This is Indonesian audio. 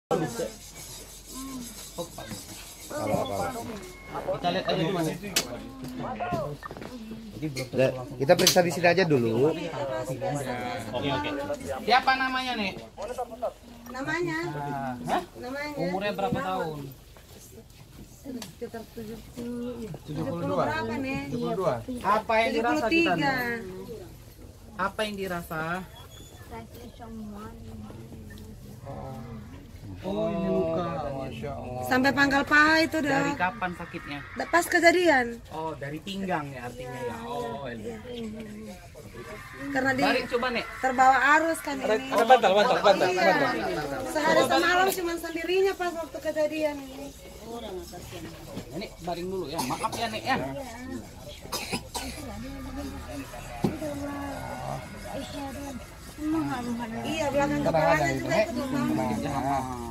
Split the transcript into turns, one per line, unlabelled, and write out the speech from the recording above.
Kita lihat aja dulu.
Kita periksa di sini aja dulu.
Oke. Siapa namanya, Nek?
Namanya?
Hah?
Namanya?
Umurnya berapa tahun?
Sekitar 70.
72.
Berapa, Nek?
72.
Apa yang dirasa kita, Nek?
73.
Apa yang dirasa?
Oh, ini luka. Masya Allah.
Sampai pangkal paha itu
Dari
dah.
kapan sakitnya?
Pas kejadian.
Oh, dari pinggang ya artinya ya. Oh,
Karena di
Baring coba, Nek.
terbawa arus kan ini.
Ada bantal.
Iya. Sehari semalam cuma sendirinya pas waktu kejadian ini.
Nek, baring dulu ya. Maaf ya, Nek ya.
Iya, belakang kepalanya juga ikut lubang.
Jangan.